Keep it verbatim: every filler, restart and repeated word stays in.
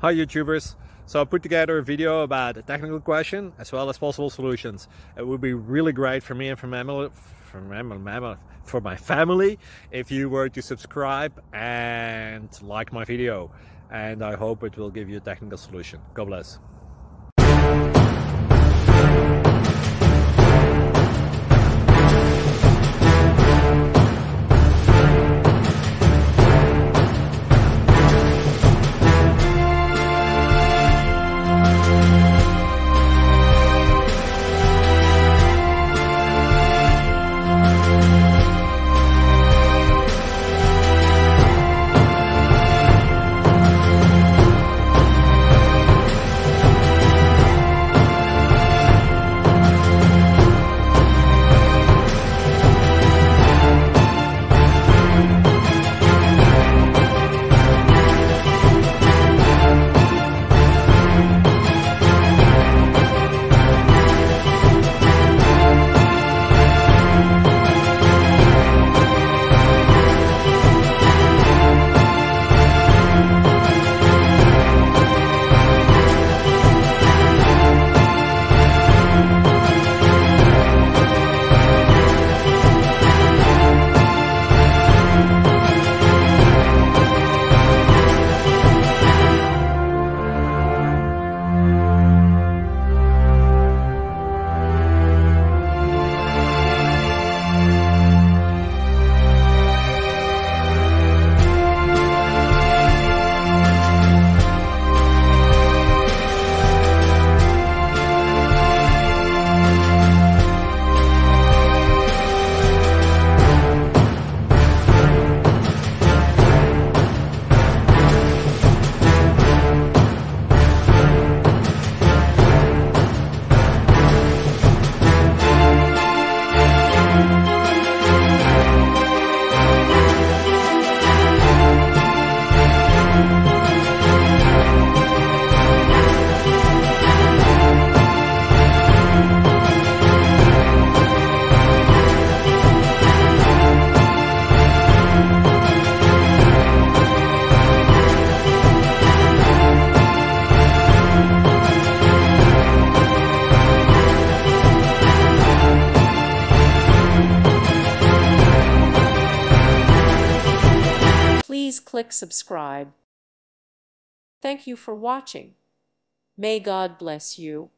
Hi YouTubers! So I put together a video about a technical question as well as possible solutions. It would be really great for me and for, mammal, for, mammal, for my family if you were to subscribe and like my video. And I hope it will give you a technical solution. God bless. Please click subscribe. Thank you for watching. May God bless you.